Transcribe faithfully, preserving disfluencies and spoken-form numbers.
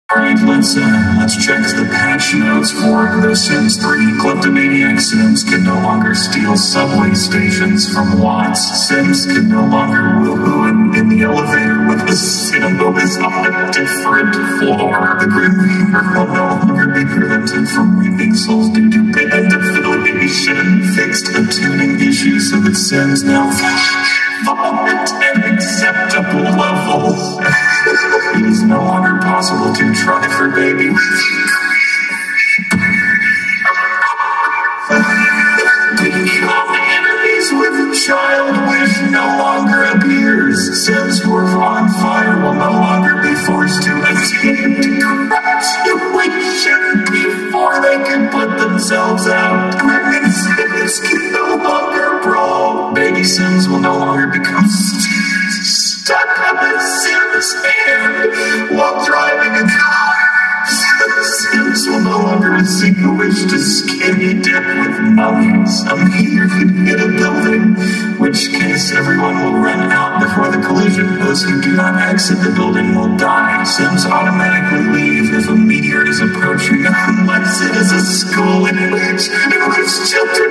Alright, let's, uh, let's check the patch notes for The Sims three. Kleptomaniac Sims can no longer steal subway stations from Watts. Sims can no longer woohoo in, in the elevator with the Sim who is on a different floor. The Grim Reaper will no longer be prevented from reaping souls due to band affiliation. Fixed the tuning issue so that Sims now vomit at acceptable levels. It is no longer possible to try for baby. Become enemies with a child wish no longer appears. Sims who are on fire will no longer be forced to attempt graduation before they can put themselves out. Pregnant Sims can no longer brawl. Baby Sims will no longer become stuck on the Sims hand while driving a car. Sims will no longer seek a wish to skinny dip with mummies. A meteor could hit a building, which case everyone will run out before the collision. Those who do not exit the building will die. Sims automatically leave if a meteor is approaching, unless it is a school in which, in which children